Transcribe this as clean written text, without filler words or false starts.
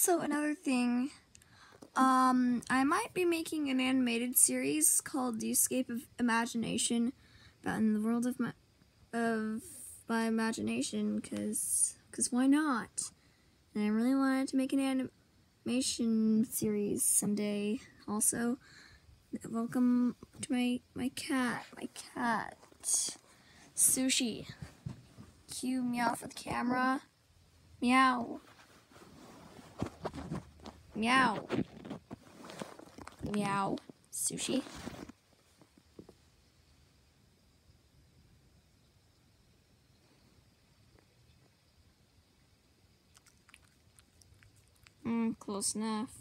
also another thing, I might be making an animated series called The Escape of Imagination, about in the world of my imagination, because why not? And I really wanted to make an animation series someday. Also, welcome to my cat, Sushi. Cue meow for the camera. Meow. Meow. Meow. Sushi. Close enough.